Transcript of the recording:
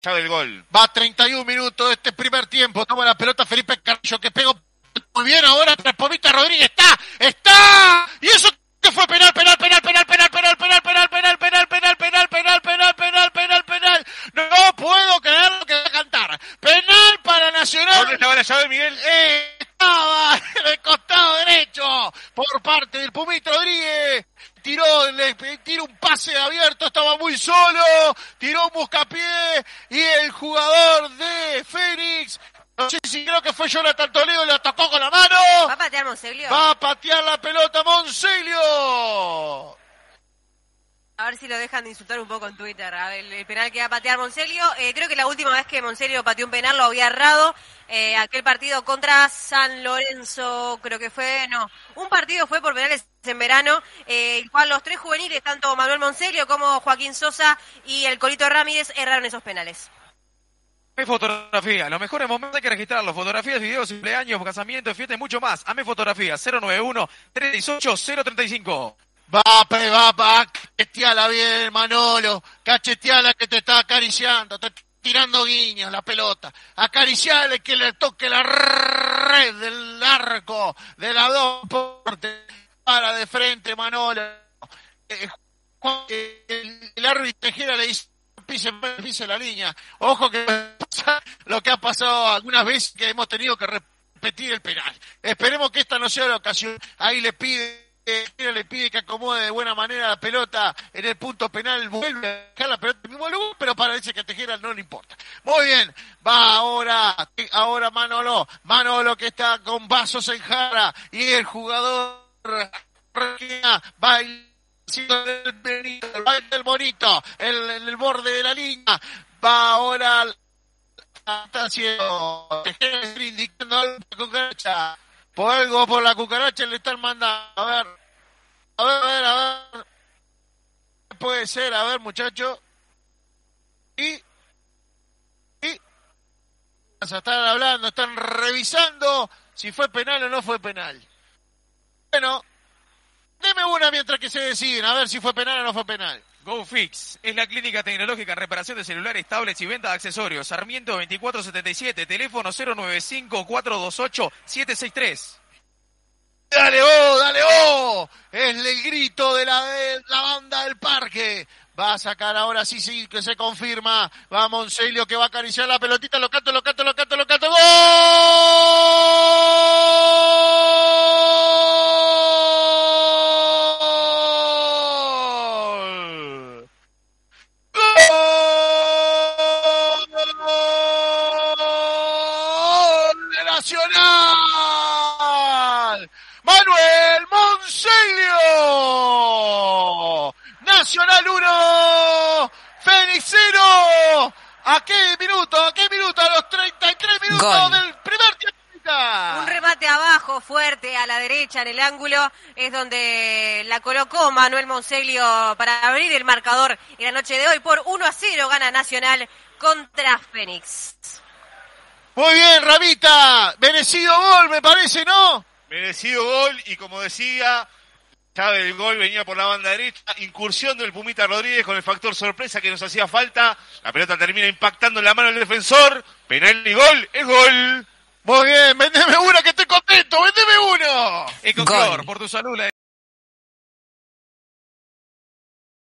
Sabe el gol. Va 31 minutos de este primer tiempo. Toma la pelota Felipe Carrillo que pegó muy bien ahora. Pomita Rodríguez está. Y eso que fue penal. No puedo creer lo que va a cantar. Penal para Nacional. ¿Dónde estaba la llave, Miguel? Estaba en el costado derecho por parte del Pumita Rodríguez. Tiró un pase abierto, estaba muy solo, tiró un buscapié y el jugador de Fénix, no sé si creo que fue Jonathan Toledo, la tocó con la mano. ¿Va a patear Monseglio? Va a patear la pelota Monseglio. A ver si lo dejan de insultar un poco en Twitter. A ver, el penal que va a patear Monseglio. Creo que la última vez que Monseglio pateó un penal lo había errado. Aquel partido contra San Lorenzo, creo que fue, no. Un partido fue por penales en verano, el cual los tres juveniles, tanto Manuel Monseglio como Joaquín Sosa y el Colito Ramírez, erraron esos penales. AME Fotografía, los mejores momentos hay que registrarlos. Fotografías, videos, cumpleaños, casamientos, fiestas y mucho más. AME Fotografía, 091-318-035. Va, cacheteala bien, Manolo. Cacheteala que te está acariciando, te está tirando guiños la pelota. Acariciale que le toque la red del arco de la dos portes. Para de frente, Manolo. El árbitro Tejera le dice pise la línea. Ojo que pasa lo que ha pasado algunas veces que hemos tenido que repetir el penal. Esperemos que esta no sea la ocasión. Ahí le pide que acomode de buena manera la pelota en el punto penal, vuelve a dejar la pelota en el mismo lugar, pero parece que a Tejera no le importa. Muy bien, va ahora Manolo que está con vasos en jarra y el jugador va el bonito, el borde de la línea, va ahora, está haciendo Tejera indicando algo por la cucaracha. Por algo por la cucaracha le están mandando. A ver. Puede ser, a ver, muchacho. Y están hablando, están revisando si fue penal o no fue penal. Bueno, deme una mientras que se deciden, a ver si fue penal o no fue penal. GoFix es la clínica tecnológica en reparación de celulares, tablets y venta de accesorios. Sarmiento 2477, teléfono 095-428-763. Dale vos, es el grito de la banda del parque. Va a sacar ahora sí que se confirma. Va Monseglio que va a acariciar la pelotita, lo canto. ¡Gol! Nacional, Manuel Monseglio. Nacional 1, Fénix 0. ¿A qué minuto? A los 33 minutos Gol. Del primer tiempo. Un remate abajo, fuerte, a la derecha, en el ángulo, es donde la colocó Manuel Monseglio para abrir el marcador en la noche de hoy. Por 1-0 gana Nacional contra Fénix. Muy bien, Ramita. Merecido gol, me parece, ¿no? Merecido gol y como decía, sabe el gol, venía por la banda derecha, incursión del Pumita Rodríguez con el factor sorpresa que nos hacía falta. La pelota termina impactando en la mano del defensor. Penal y gol, es gol. Muy bien, vendeme una que estoy contento, vendeme uno. Ecoclor, por tu salud.